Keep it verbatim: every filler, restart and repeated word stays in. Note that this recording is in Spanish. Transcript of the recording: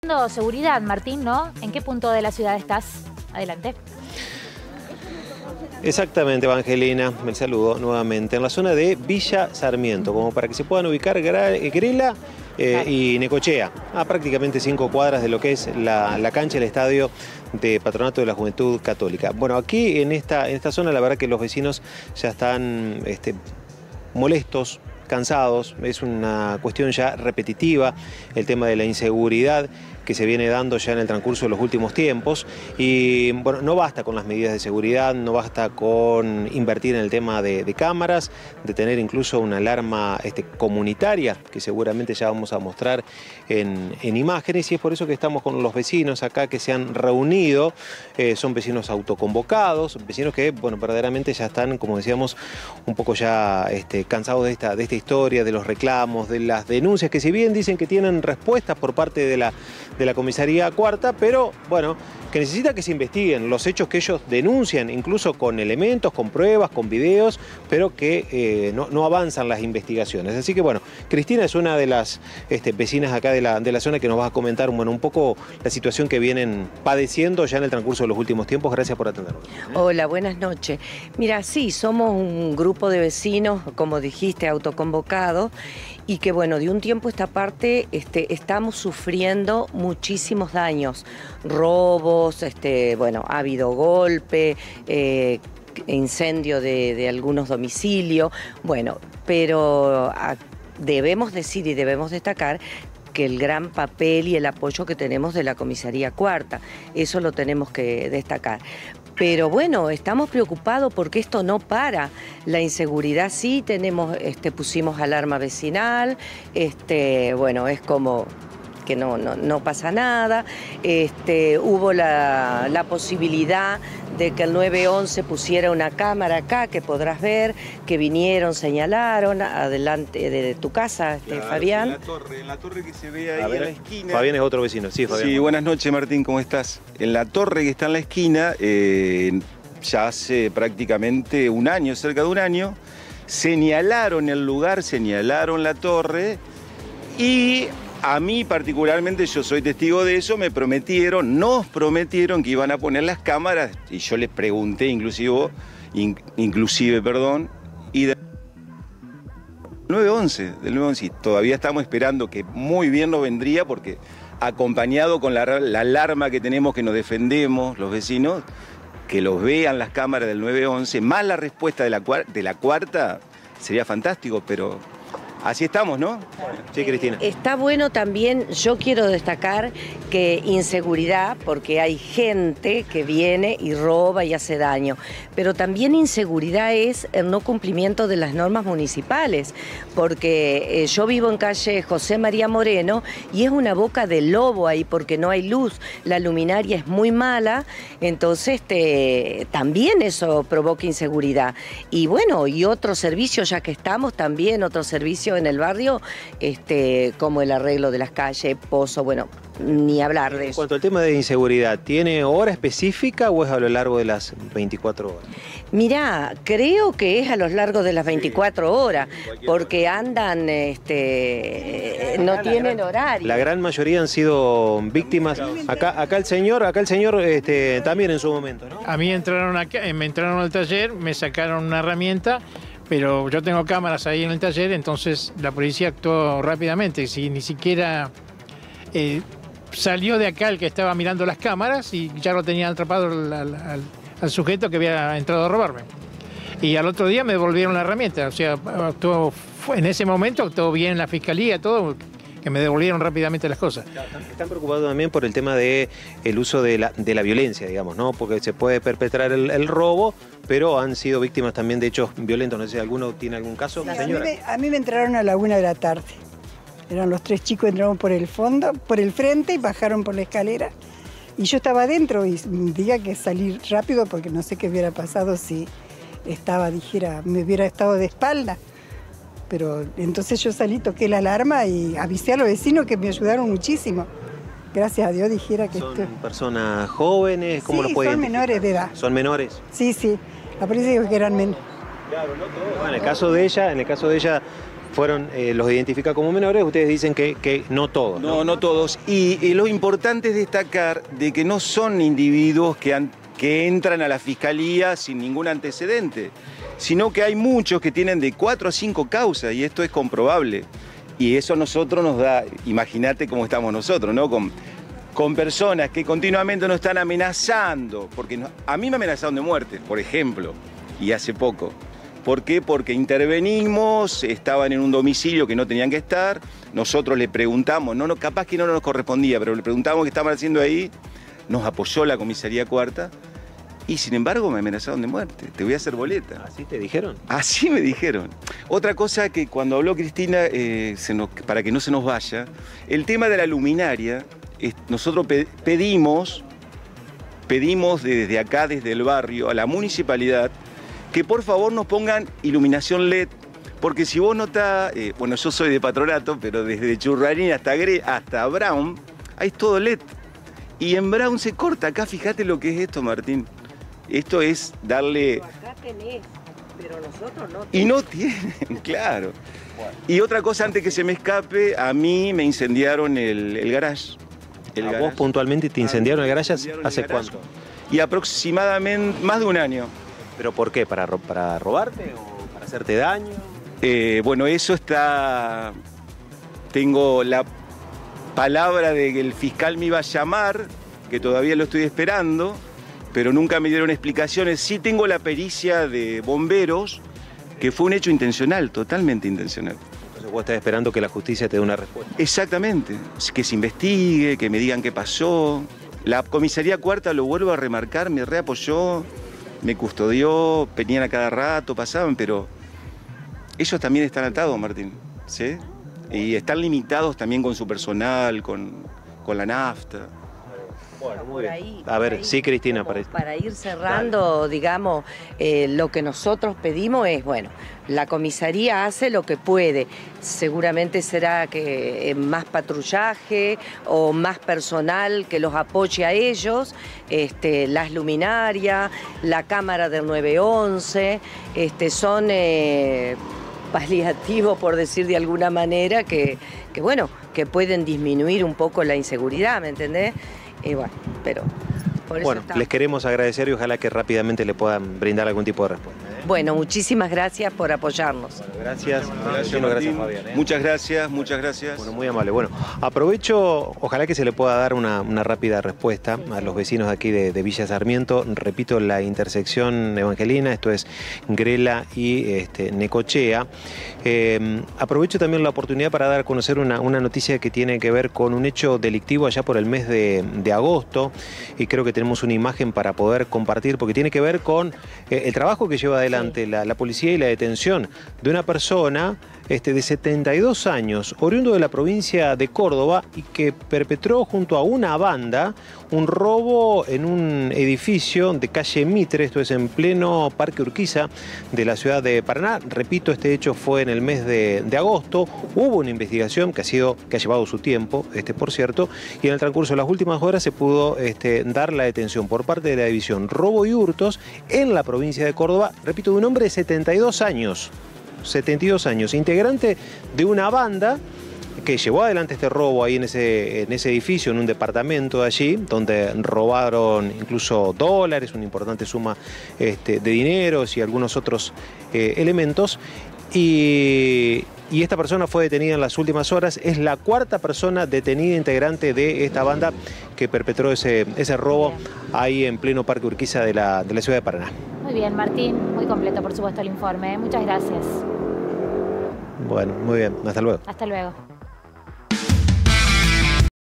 No, seguridad, Martín, ¿no? ¿En qué punto de la ciudad estás? Adelante. Exactamente, Evangelina, me saludo nuevamente. En la zona de Villa Sarmiento, como para que se puedan ubicar Grela eh, y Necochea, a prácticamente cinco cuadras de lo que es la, la cancha, el estadio de Patronato de la Juventud Católica. Bueno, aquí en esta, en esta zona la verdad que los vecinos ya están este, molestos, cansados, es una cuestión ya repetitiva, el tema de la inseguridad que se viene dando ya en el transcurso de los últimos tiempos. Y bueno, no basta con las medidas de seguridad, no basta con invertir en el tema de, de cámaras, de tener incluso una alarma este, comunitaria, que seguramente ya vamos a mostrar en, en imágenes, y es por eso que estamos con los vecinos acá que se han reunido. Eh, son vecinos autoconvocados, vecinos que, bueno, verdaderamente ya están, como decíamos, un poco ya este, cansados de esta, de esta historia, de los reclamos, de las denuncias, que si bien dicen que tienen respuestas por parte de la de la comisaría cuarta, pero bueno, que necesita que se investiguen los hechos que ellos denuncian, incluso con elementos, con pruebas, con videos, pero que eh, no, no avanzan las investigaciones. Así que bueno, Cristina es una de las este, vecinas acá de la, de la zona que nos va a comentar bueno, un poco la situación que vienen padeciendo ya en el transcurso de los últimos tiempos. Gracias por atendernos. Hola, buenas noches. Mira, sí, somos un grupo de vecinos, como dijiste, autoconvocados, y que bueno, de un tiempo a esta parte este, estamos sufriendo muchísimos daños, robos, este, bueno, ha habido golpe, eh, incendio de, de algunos domicilios, bueno, pero a, debemos decir y debemos destacar que el gran papel y el apoyo que tenemos de la Comisaría Cuarta, eso lo tenemos que destacar. Pero bueno, estamos preocupados porque esto no para. La inseguridad sí, tenemos, este, pusimos alarma vecinal, este, bueno, es como que no, no, no pasa nada. Este, hubo la, la posibilidad de que el nueve once pusiera una cámara acá, que podrás ver, que vinieron, señalaron, adelante de, de tu casa, este, claro, Fabián. En la torre, en la torre que se ve ahí a ver, en la esquina. Fabián es otro vecino, sí, Fabián. Sí, buenas noches, Martín, ¿cómo estás? En la torre que está en la esquina, eh, ya hace prácticamente un año, cerca de un año, señalaron el lugar, señalaron la torre, y a mí particularmente, yo soy testigo de eso, me prometieron, nos prometieron que iban a poner las cámaras, y yo les pregunté inclusive, in, inclusive, perdón, y de nueve once, del nueve once, todavía estamos esperando, que muy bien nos vendría, porque acompañado con la, la alarma que tenemos, que nos defendemos los vecinos, que los vean las cámaras del nueve once, más la respuesta de la, de la cuarta, sería fantástico, pero así estamos, ¿no? Sí, Cristina. Está bueno también, yo quiero destacar que inseguridad, porque hay gente que viene y roba y hace daño, pero también inseguridad es el no cumplimiento de las normas municipales, porque eh, yo vivo en calle José María Moreno y es una boca de lobo ahí porque no hay luz, la luminaria es muy mala, entonces este, también eso provoca inseguridad. Y bueno, y otro servicio, ya que estamos, también otro servicio en el barrio, este, como el arreglo de las calles, pozo, bueno, ni hablar de eso. En cuanto al tema de inseguridad, ¿tiene hora específica o es a lo largo de las veinticuatro horas? Mirá, creo que es a lo largo de las veinticuatro horas, porque andan, este, no tienen horario. La gran mayoría han sido víctimas. Acá, acá el señor, acá el señor este, también en su momento, ¿no? A mí entraron acá, me entraron al taller, me sacaron una herramienta, pero yo tengo cámaras ahí en el taller, entonces la policía actuó rápidamente. Si ni siquiera eh, salió de acá el que estaba mirando las cámaras y ya lo tenían atrapado al, al, al sujeto que había entrado a robarme. Y al otro día me devolvieron la herramienta, o sea, actuó, en ese momento actuó bien la fiscalía, todo, que me devolvieron rápidamente las cosas. Están preocupados también por el tema del uso de la, de la violencia, digamos, ¿no? Porque se puede perpetrar el, el robo, pero han sido víctimas también de hechos violentos. No sé si alguno tiene algún caso, sí, señora. A mí, me, a mí me entraron a la una de la tarde. Eran los tres chicos, entraron por el fondo, por el frente y bajaron por la escalera. Y yo estaba adentro y diga que salir rápido porque no sé qué hubiera pasado si estaba, dijera, me hubiera estado de espalda. Pero entonces yo salí, toqué la alarma y avisé a los vecinos que me ayudaron muchísimo. Gracias a Dios dijera que... ¿Son esto... personas jóvenes? ¿Cómo sí, lo pueden son menores de edad. ¿Son menores? Sí, sí. La policía dijo que eran menores. Claro, no todos. Bueno, en el caso de ella, en el caso de ella, fueron, eh, los identifica como menores, ustedes dicen que, que no todos. No, no, no todos. Y, y lo importante es destacar de que no son individuos que, han, que entran a la fiscalía sin ningún antecedente, sino que hay muchos que tienen de cuatro a cinco causas, y esto es comprobable. Y eso a nosotros nos da, imagínate cómo estamos nosotros, ¿no? Con, con personas que continuamente nos están amenazando, porque no, a mí me amenazaron de muerte, por ejemplo, y hace poco. ¿Por qué? Porque intervenimos, estaban en un domicilio que no tenían que estar, nosotros le preguntamos, no, no, capaz que no nos correspondía, pero le preguntamos qué estaban haciendo ahí, nos apoyó la comisaría cuarta, y sin embargo me amenazaron de muerte, te voy a hacer boleta. ¿Así te dijeron? Así me dijeron. Otra cosa que cuando habló Cristina, eh, se nos, para que no se nos vaya, el tema de la luminaria, es, nosotros pe pedimos, pedimos desde acá, desde el barrio, a la municipalidad, que por favor nos pongan iluminación L E D, porque si vos notás, eh, bueno, yo soy de Patronato, pero desde Churrarín hasta, Gre hasta Brown, hay todo L E D. Y en Brown se corta, acá fíjate lo que es esto, Martín. Esto es darle... Acá tenés, pero nosotros no tenemos. Y no tienen, claro. Y otra cosa, antes que se me escape, a mí me incendiaron el, el garage. El ¿A garage. vos puntualmente te incendiaron el garage Incendiaron hace el garage. cuánto? Y aproximadamente más de un año. ¿Pero por qué? ¿Para, ro para robarte o para hacerte daño? Eh, bueno, eso está... Tengo la palabra de que el fiscal me iba a llamar, que todavía lo estoy esperando, pero nunca me dieron explicaciones. Sí tengo la pericia de bomberos, que fue un hecho intencional, totalmente intencional. Entonces vos estás esperando que la justicia te dé una respuesta. Exactamente, que se investigue, que me digan qué pasó. La comisaría cuarta, lo vuelvo a remarcar, me reapoyó, me custodió, venían a cada rato, pasaban, pero ellos también están atados, Martín, ¿sí? Y están limitados también con su personal, con, con la nafta. Bueno, muy Por bien. ahí, A por ver, ahí, sí, Cristina, como parece. Para ir cerrando, digamos, eh, lo que nosotros pedimos es, bueno, la comisaría hace lo que puede. Seguramente será que eh, más patrullaje o más personal que los apoye a ellos, este, las luminarias, la cámara del nueve once, este, son eh, paliativos, por decir de alguna manera, que, que, bueno, que pueden disminuir un poco la inseguridad, ¿me entendés? Y bueno, pero por eso Bueno, está. les queremos agradecer y ojalá que rápidamente le puedan brindar algún tipo de respuesta. ¿eh? Bueno, muchísimas gracias por apoyarnos. Bueno, gracias. Gracias, Gracias, Martín. Fabián, ¿eh? Muchas gracias, muchas gracias. Bueno, muy amable. Bueno, aprovecho, ojalá que se le pueda dar una, una rápida respuesta a los vecinos de aquí de, de Villa Sarmiento. Repito, la intersección Evangelina, esto es Grela y este, Necochea. Eh, aprovecho también la oportunidad para dar a conocer una, una noticia que tiene que ver con un hecho delictivo allá por el mes de, de agosto, y creo que tenemos una imagen para poder compartir, porque tiene que ver con eh, el trabajo que lleva adelante sí. la, la policía y la detención de una persona Este, de setenta y dos años, oriundo de la provincia de Córdoba, y que perpetró junto a una banda un robo en un edificio de calle Mitre, esto es en pleno Parque Urquiza de la ciudad de Paraná. Repito, este hecho fue en el mes de, de agosto. Hubo una investigación que ha, sido, que ha llevado su tiempo, este, por cierto, y en el transcurso de las últimas horas se pudo este, dar la detención por parte de la división Robo y Hurtos en la provincia de Córdoba, repito, de un hombre de setenta y dos años. setenta y dos años, integrante de una banda que llevó adelante este robo ahí en ese, en ese edificio, en un departamento de allí, donde robaron incluso dólares, una importante suma este, de dineros y algunos otros eh, elementos. Y, y esta persona fue detenida en las últimas horas. Es la cuarta persona detenida integrante de esta banda que perpetró ese, ese robo ahí en pleno Parque Urquiza de la, de la ciudad de Paraná. Muy bien, Martín. Muy completo, por supuesto, el informe. ¿eh? Muchas gracias. Bueno, muy bien. Hasta luego. Hasta luego.